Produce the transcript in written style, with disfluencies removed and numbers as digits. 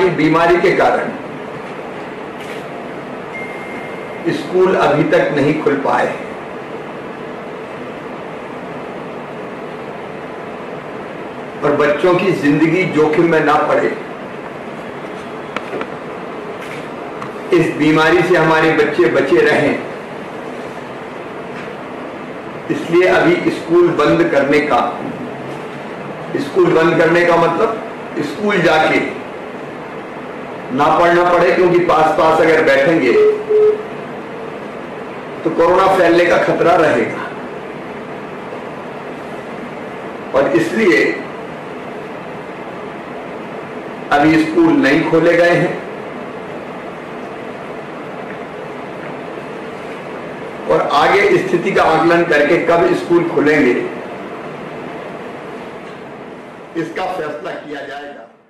की बीमारी के कारण स्कूल अभी तक नहीं खुल पाए। और बच्चों की जिंदगी जोखिम में ना पड़े, इस बीमारी से हमारे बच्चे बचे रहें, इसलिए अभी स्कूल बंद करने का मतलब स्कूल जाके ना पढ़ना पड़े, क्योंकि पास पास अगर बैठेंगे तो कोरोना फैलने का खतरा रहेगा। और इसलिए अभी स्कूल नहीं खोले गए हैं और आगे स्थिति का आकलन करके कब स्कूल खुलेंगे इसका फैसला किया जाएगा।